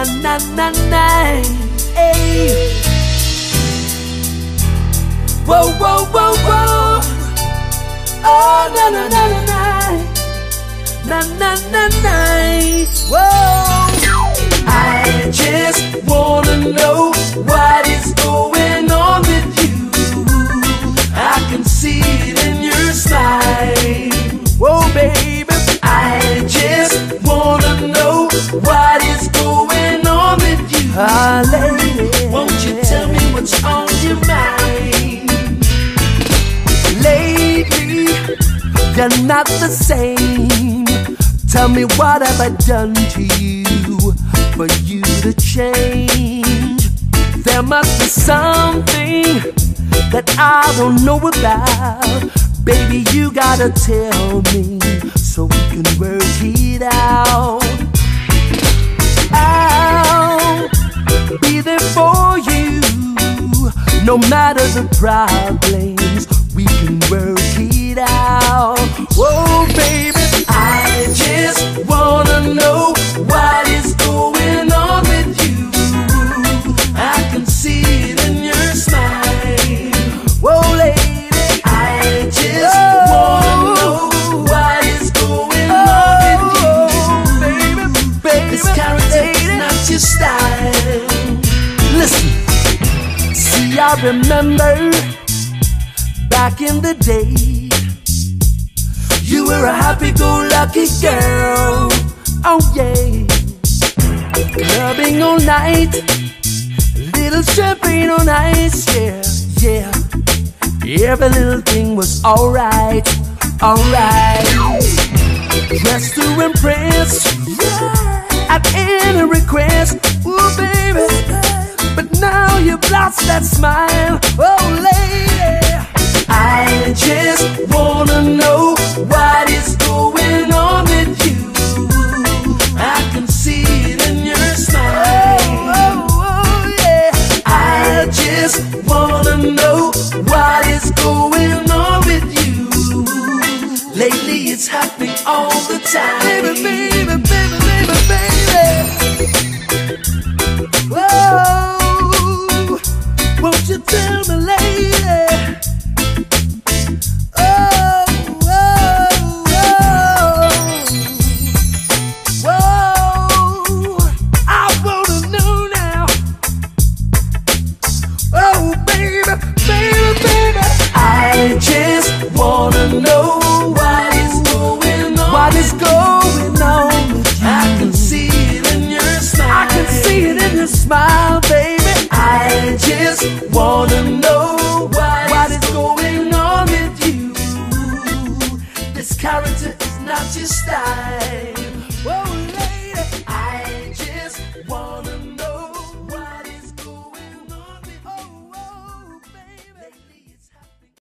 na na na. Hey. Whoa, whoa, whoa, whoa. Oh, na na na na na. Na na na na. Whoa. I just wanna know what is going on with you. I can see it in your smile. Whoa, baby. I just wanna know what is going on with you. Ah, lady, won't you tell me what's on your mind? Lately, you're not the same. Tell me, what have I done to you for you to change? There must be something that I don't know about. Baby, you gotta tell me so we can work it out. I'll be there for you, no matter the problems, we can work it out. Whoa, baby, I just wanna know what is going on with you. I can see it in your smile. Whoa, lady, I just wanna know what is going on with you. Baby, this character is not your style. Listen, see, I remember back in the day, you were a happy-go-lucky girl. Oh yeah, clubbing all night, little champagne on ice. Yeah, yeah, every little thing was alright, alright. Dressed to impress, yeah, at any request. Ooh, baby, but now you've lost that smile. Oh, lady, I just wanna know what is going on with you. I can see it in your smile. Oh, oh, oh, yeah. I just wanna know what is going on with you. Lately it's happening all the time. Baby,